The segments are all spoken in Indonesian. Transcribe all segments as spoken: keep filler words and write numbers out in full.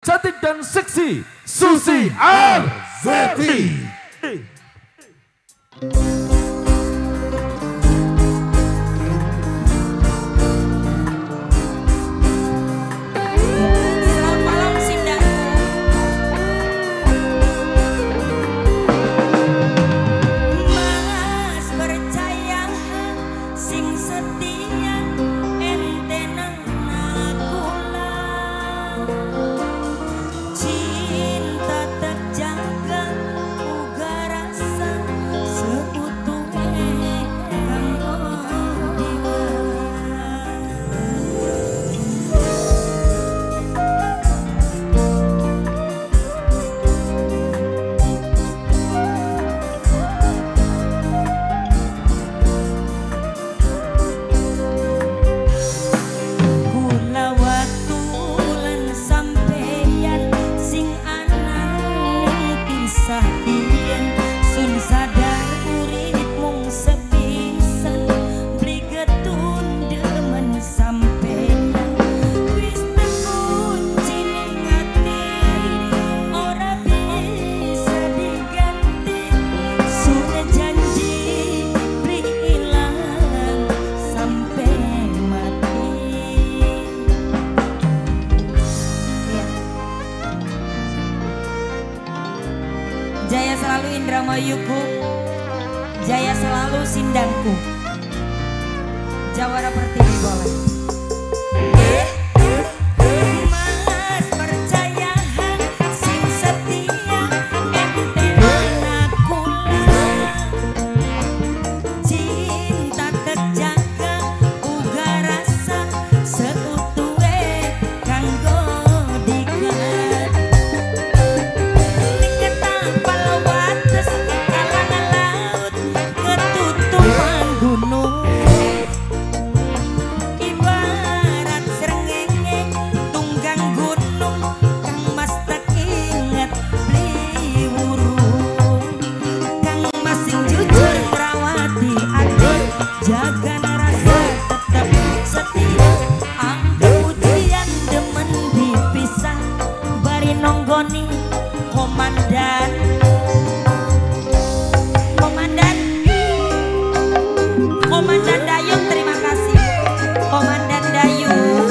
cantik dan seksi Susi Arzeti. Jaya selalu Indramayuku, jaya selalu Sindangku. Jawara Pertiwi boleh. Komandan, Komandan, Komandan Dayung, terima kasih, Komandan Dayung.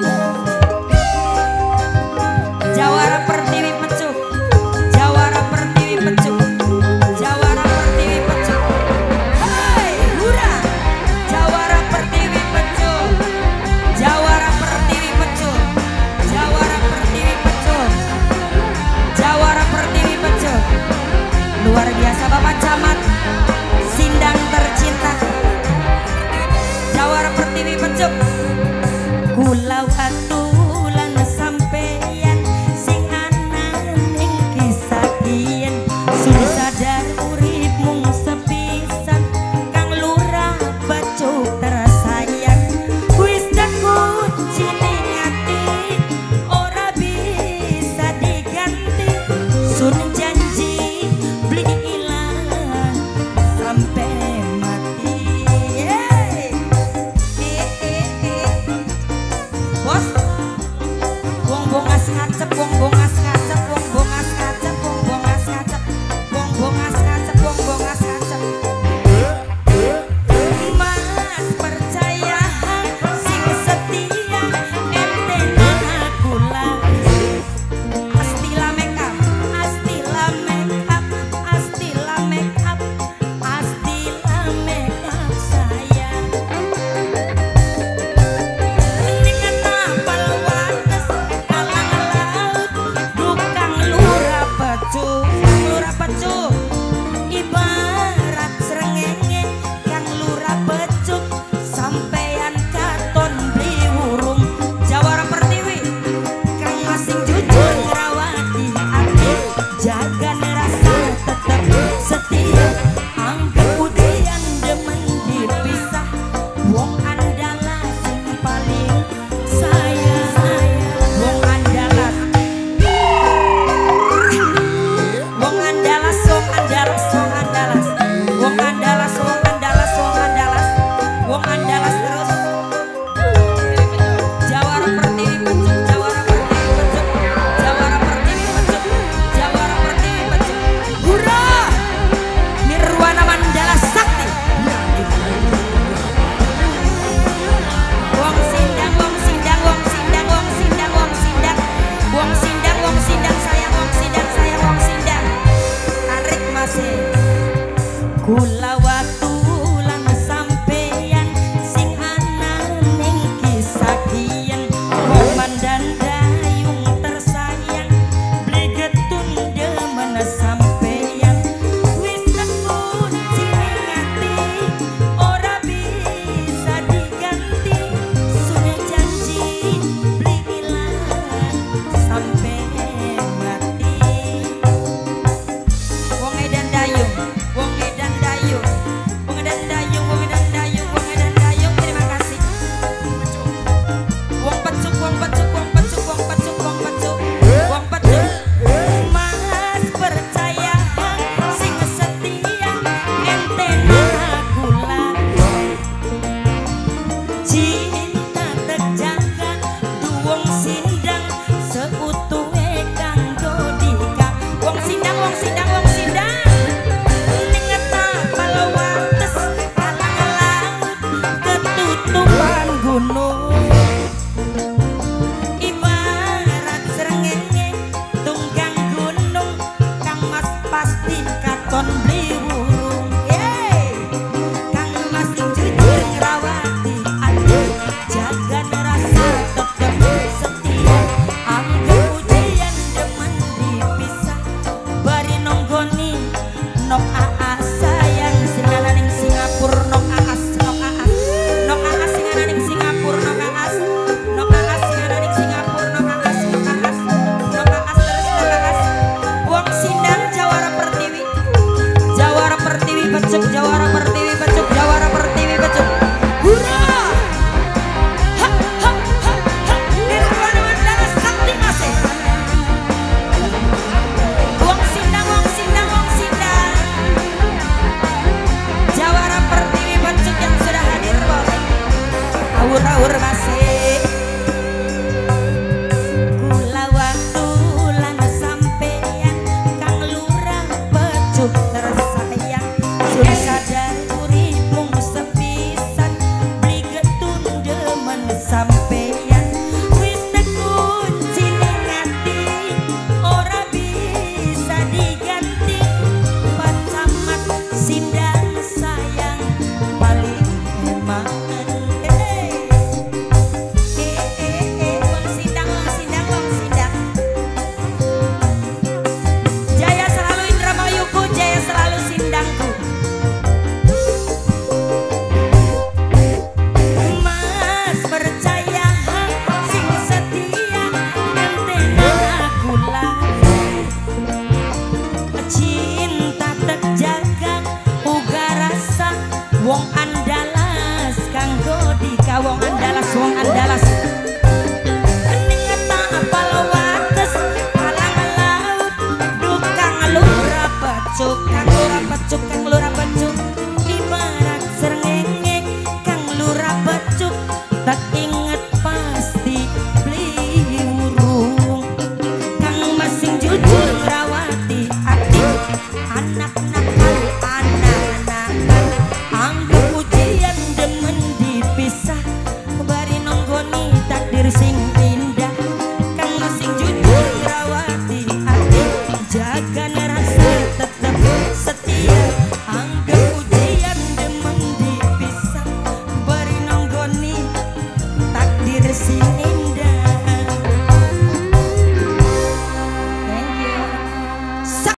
Jawara Pertiwi Pecuk, Jawara Pertiwi Pecuk, Jawara Pertiwi Pecuk. Hai, hura, Jawara Pertiwi Pecuk, Jawara Pertiwi Pecuk, Jawara Pertiwi Pecuk. Jawara Pertiwi Pecuk. Luar biasa Bapak Camat Sindang tercinta. Jawara Pertiwi Pecuk. Kula atulan sampeyan sing anan ing kisah kiyen sudah sadar urip mung sepisan kang lurah bacuk tersayang wis kunci ning ati ora bisa diganti. Sun janji beli ilang sampai mati. Yeay. Eh, eh, eh. Bos, wong bongas ngacep, wong bongas ngacep, wong bongas ngacep, wong bongas ngacep, wong bongas ngacep, wong bongas ngacep. Mas percaya sing setia ente aku lah. Astila make up, Astila make up, Astila make up, Astila make up sayang. Ning kapal wates kalang laut wong sindang, wong sindang sayang, wong sindang sayang, wong sindang. Tarik masih. Kula